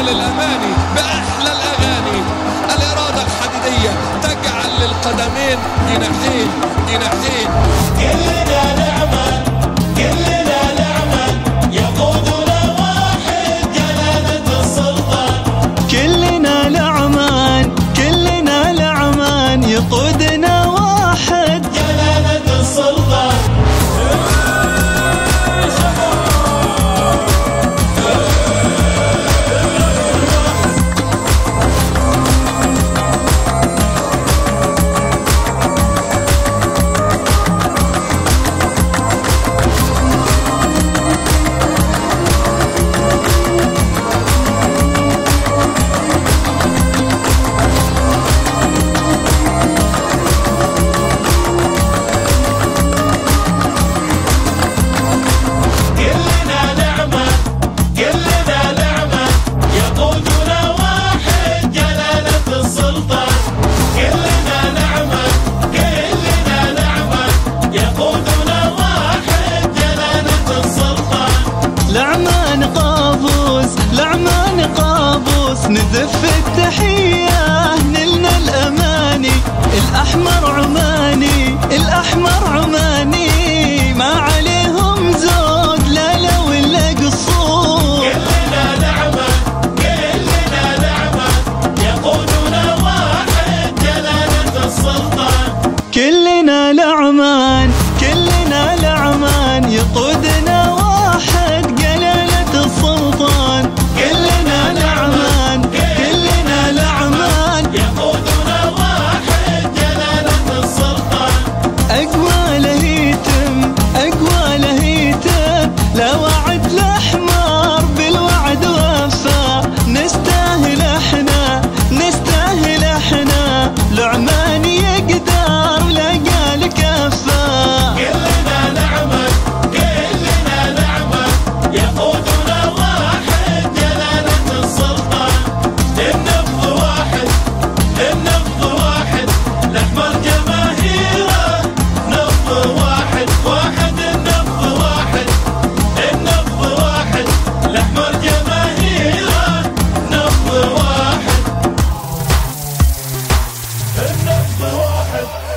أجمل الأماني بأحلى الأغاني. الإرادة الحديدية تجعل للقدمين جناحين جناحين. كلنا نعمل كلنا نعمل يقودنا واحد جلالة السلطان. كلنا لعمان كلنا لعمان يقودنا واحد جلالة السلطان. لعمان قابوس نزف التحية نلنا الأماني. الأحمر عماني الأحمر عماني ما عليهم زود لا لا ولا قصور. كلنا نعمل كلنا نعمل يقودنا واحد جلالة السلطان. كلنا لعمان كلنا لعمان يقودنا واحد جلالة السلطان. كلنا لعمان كلنا لعمان يقودنا واحد جلالة السلطان. أقوى لهيتم أقوى لهيتم لا وعد الأحمر بالوعد وفا. نستاهل احنا نستاهل احنا لعمان يقدر لا قال كفا. كلنا نعمل كلنا نعمل يقودنا واحد جلالة السلطان. النبض واحد النبض واحد الأحمر جماهيره. نبض واحد واحد النبض واحد النبض واحد الأحمر جماهيره. نبض واحد النبض واحد.